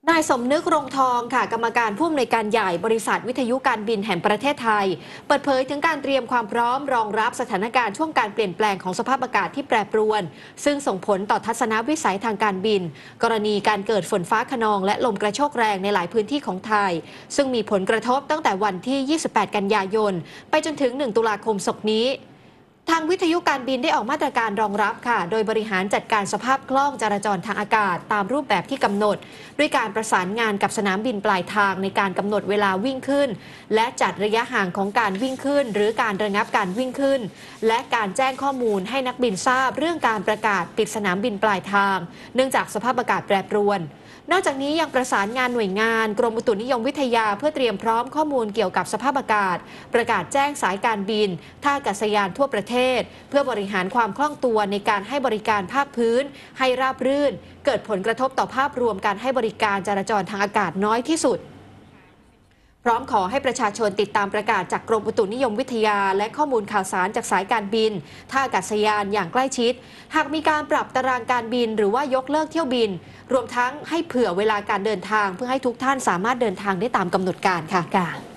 นายสมนึกรงทองค่ะกรรมการผู้อำนวยการใหญ่บริษัทวิทยุการบินแห่งประเทศไทยเปิดเผยถึงการเตรียมความพร้อมรองรับสถานการณ์ช่วงการเปลี่ยนแปลงของสภาพอากาศที่แปรปรวนซึ่งส่งผลต่อทัศนวิสัยทางการบินกรณีการเกิดฝนฟ้าคะนองและลมกระโชกแรงในหลายพื้นที่ของไทยซึ่งมีผลกระทบตั้งแต่วันที่ 28 กันยายนไปจนถึง 1 ตุลาคมศกนี้ทางวิทยุการบินได้ออกมาตรการรองรับค่ะโดยบริหารจัดการสภาพคล่องจราจรทางอากาศตามรูปแบบที่กำหนดด้วยการประสานงานกับสนามบินปลายทางในการกำหนดเวลาวิ่งขึ้นและจัดระยะห่างของการวิ่งขึ้นหรือการระงับการวิ่งขึ้นและการแจ้งข้อมูลให้นักบินทราบเรื่องการประกาศปิดสนามบินปลายทางเนื่องจากสภาพอากาศแปรปรวนนอกจากนี้ยังประสานงานหน่วยงานกรมอุตุนิยมวิทยาเพื่อเตรียมพร้อมข้อมูลเกี่ยวกับสภาพอากาศประกาศแจ้งสายการบินท่าอากาศยานทั่วประเทศเพื่อบริหารความคล่องตัวในการให้บริการภาคพื้นให้ราบรื่นเกิดผลกระทบต่อภาพรวมการให้บริการจราจรทางอากาศน้อยที่สุดพร้อมขอให้ประชาชนติดตามประกาศจากกรมอุตุนิยมวิทยาและข้อมูลข่าวสารจากสายการบินท่าอากาศยานอย่างใกล้ชิดหากมีการปรับตารางการบินหรือว่ายกเลิกเที่ยวบินรวมทั้งให้เผื่อเวลาการเดินทางเพื่อให้ทุกท่านสามารถเดินทางได้ตามกำหนดการค่ะ